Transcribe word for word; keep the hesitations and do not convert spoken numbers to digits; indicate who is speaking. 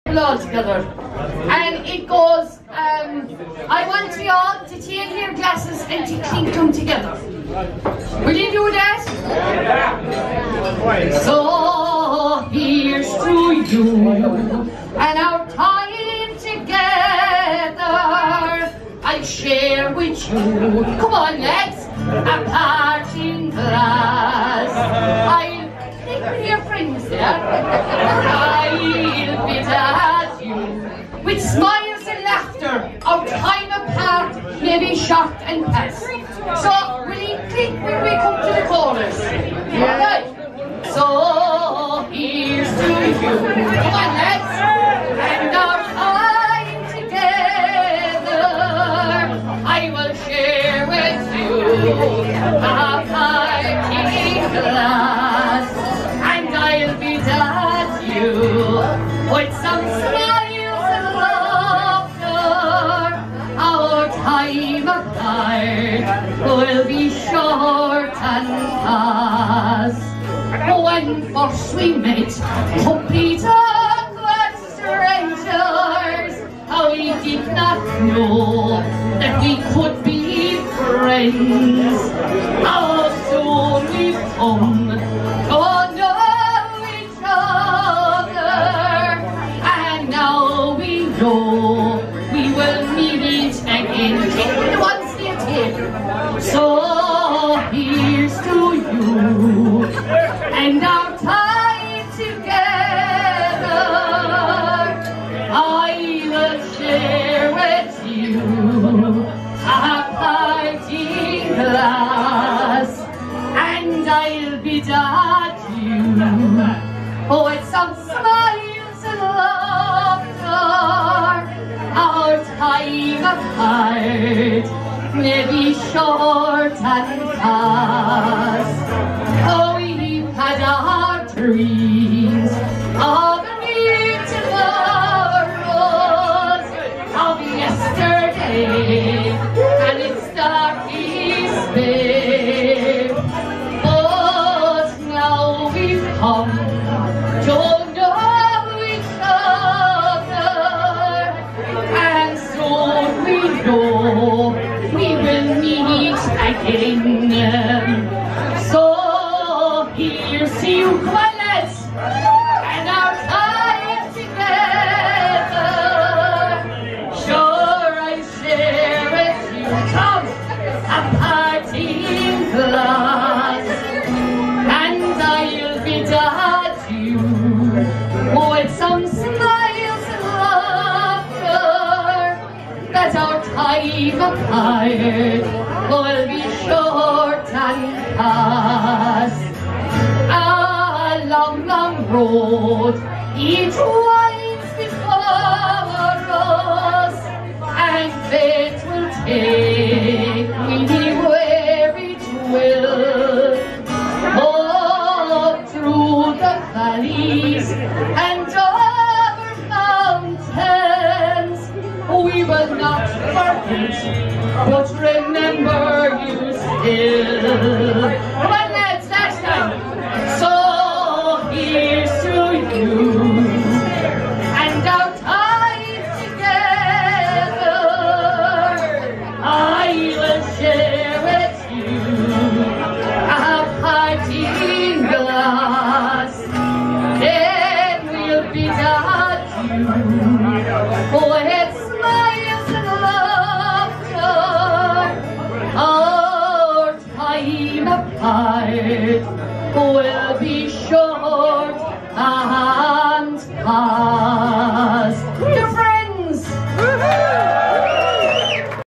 Speaker 1: all together, and it goes, um, I want you all to take your glasses and to clink them together. Will you do that? So here's to you and our time together. I'll share with you, come on lads, a parting glass. I'll think with your friends there. I'll bid adieu with smiles and laughter. Our time apart may be short and past. So will you click when we come to the chorus? Yeah. Right. So here's to you, come on lads, and our time together. I will share with you a parting glass, and I'll bid adieu with some smiles and laughter. Our time apart will be short and past. When first we met, complete awkward strangers, how we did not know that we could be friends. How soon we've come to know each other, and now we know we will meet again. Keep the ones they take. So here's to you and our time together. I will share with you a parting glass, and I'll bid adieu oh, with some smiles and laughter. Our time apart may be short and past. Oh, we had our dreams of new tomorrows, of yesterday and its dark despair. But now we've come to know each other, and soon we know we will meet again. So here's to you, come on lads, and our time together. Sure I share with you, come, a parting glass, and I'll bid adieu with some smiles and laughter. That our time apart will be short and past. A long, long road it winds before us, and fate will take me where it will. Oh, through the valleys and over mountains, we will not forget, but remember you still. Come on lads, last time. So here's to you and our time together. I will share with you a parting glass, then we'll bid adieu with smiles and laughter. Our time apart will be short and hard.